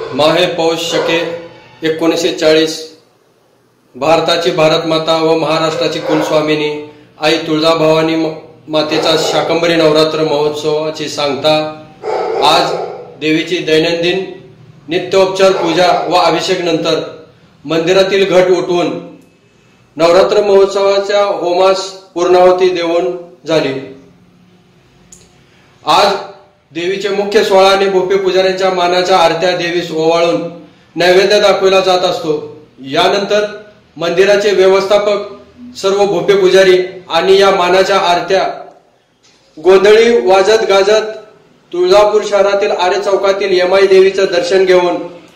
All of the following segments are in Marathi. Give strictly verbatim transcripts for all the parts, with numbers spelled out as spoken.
माहे पौष शके एकोणीसशे चाळीस भारताची भारतमाता व महाराष्ट्राची कुलस्वामिनी आई तुljabhavani मातेचा शाकंभरी नवरात्र महोत्सवाची सांगता आज देवीची दैनंदिन नित्योपचार पूजा व अभिषेक नंतर मंदिरातील घट उठवून नवरात्र महोत्सवाच्या होमास पूर्णाहुती देऊन झाली। आज देवीचे मुख्य सोहळा आणि भोपे पुजाऱ्यांच्या मानाच्या आरत्या देवीस ओवाळून नैवेद्य दाखवला जात असतो। यानंतर मंदिराचे व्यवस्थापक सर्व भोपे पुजारी आणि या मानाच्या आरत्या गोंधळी वाजत गाजत तुळजापूर शहरातील आरे चौकातील यमाई देवीचे दर्शन घेऊन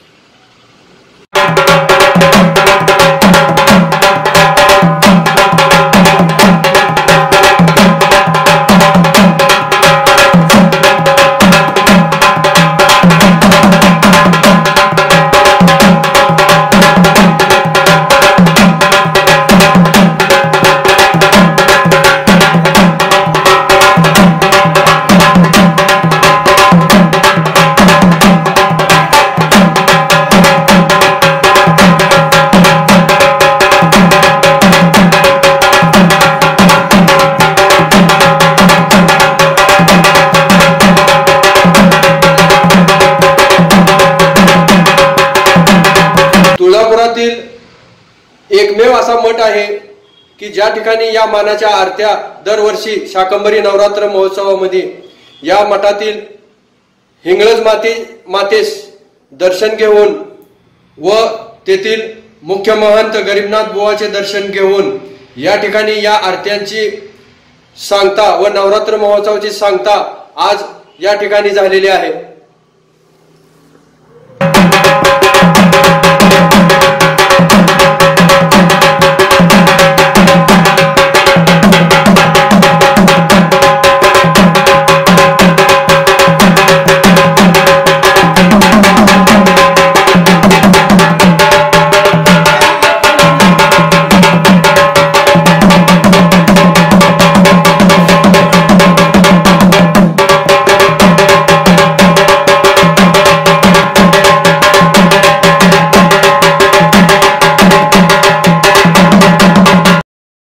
तुळजापुरातील एकमेव असा मठ आहे की ज्या ठिकाणी या मानाच्या आरत्या दरवर्षी शाकंभरी नवरात्र महोत्सवामध्ये या मठातील हिंगळज माते मातेस दर्शन घेऊन व तेथील मुख्य महंत गरीबनाथ बुवाचे दर्शन घेऊन या ठिकाणी या आरत्यांची सांगता व नवरात्र महोत्सवाची सांगता आज या ठिकाणी झालेली आहे।